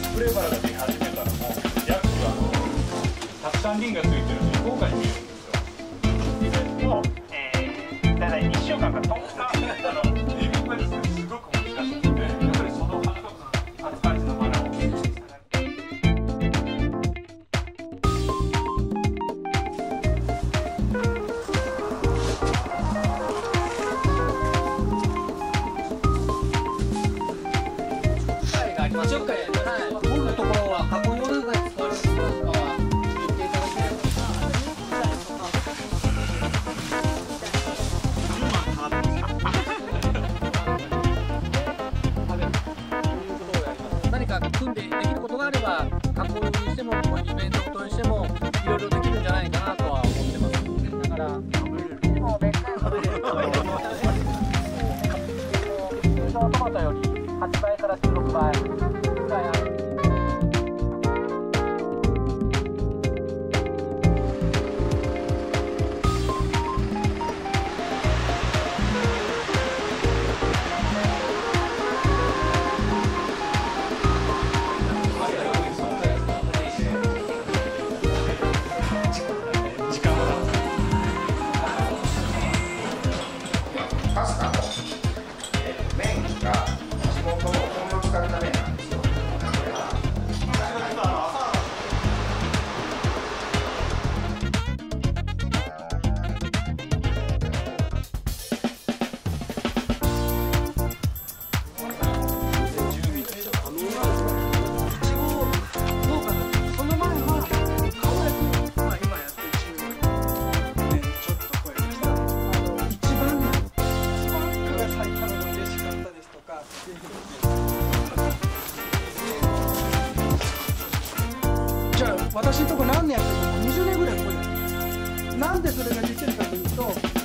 プレバラが出始めたらもうヤクはたくさん輪がついてるので豪華に見えるんですよ。もう、だいたい1週間か10日エビがですねすごく難しくて、やっぱりその花束の扱いのマナーを 10回、このところは過去用が使われるところとかは言っていただければ。何か組んでできることがあれば、加工にしても、イベントごとにしても、いろいろできるんじゃないかなとは思ってます。だから、もう別に食べれる。通常トマトより8倍から16倍。 パスタの麺が地元の小麦を使った麺なんですよ。 じゃあ私のとこ何年やってるの？20年ぐらいここに。なんでそれができるかというと。